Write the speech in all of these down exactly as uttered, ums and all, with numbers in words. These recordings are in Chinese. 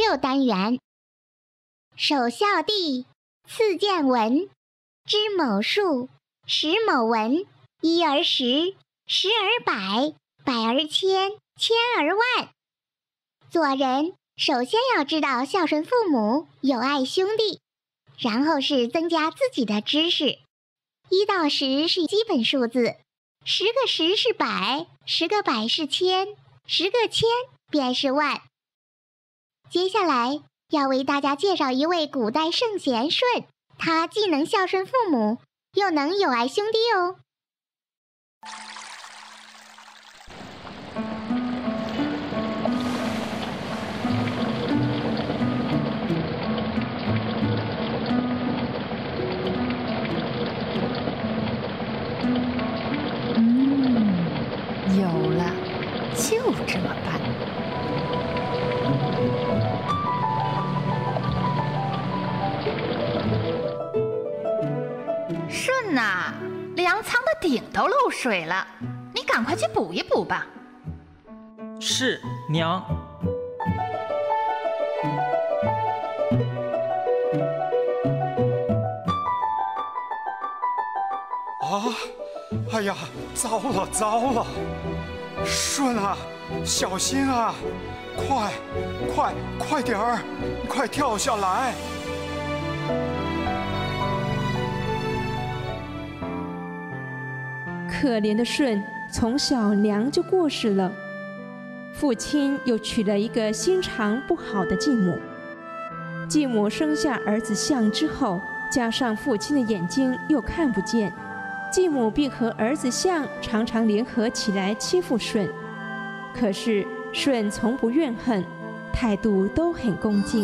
六单元。首孝弟，次见闻，知某数，识某文，一而十，十而百，百而千，千而万。做人首先要知道孝顺父母，友爱兄弟，然后是增加自己的知识。一到十是基本数字，十个十是百，十个百是千，十个千便是万。接下来要为大家介绍一位古代圣贤舜，他既能孝顺父母，又能友爱兄弟哦。 嗯，有了，就这么办。舜呐，粮仓的顶都漏水了，你赶快去补一补吧。 是，娘。 啊！哎呀，糟了糟了！舜啊，小心啊！快，快，快点儿，快跳下来！ 可怜的舜从小娘就过世了，父亲又娶了一个心肠不好的继母。继母生下儿子象之后，加上父亲的眼睛又看不见，继母便和儿子象常常联合起来欺负舜。可是舜从不怨恨，态度都很恭敬。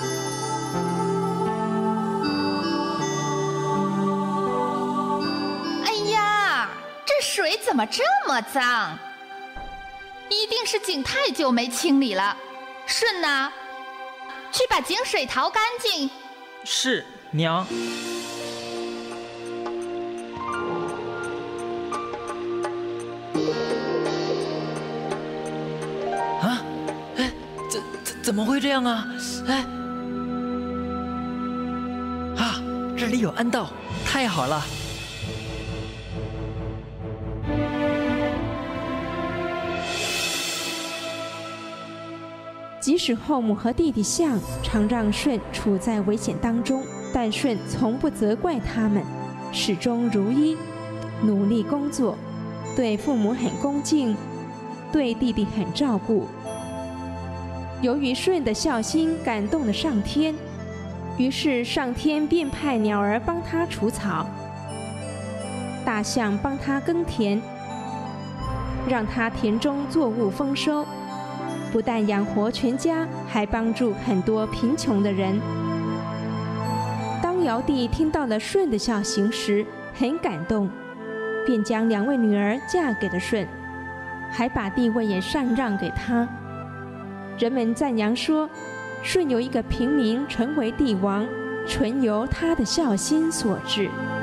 水怎么这么脏？一定是井太久没清理了。舜呐，去把井水淘干净。 是，娘。啊，哎，怎怎怎么会这样啊？哎，啊，这里有暗道，太好了。 即使后母和弟弟象常让舜处在危险当中，但舜从不责怪他们，始终如一，努力工作，对父母很恭敬，对弟弟很照顾。由于舜的孝心感动了上天，于是上天便派鸟儿帮他除草，大象帮他耕田，让他田中作物丰收。不但养活全家，还帮助很多贫穷的人。当尧帝听到了舜的孝行时，很感动，便将两位女儿嫁给了舜，还把地位也禅让给他。人们赞扬说，舜由一个平民成为帝王，纯由他的孝心所致。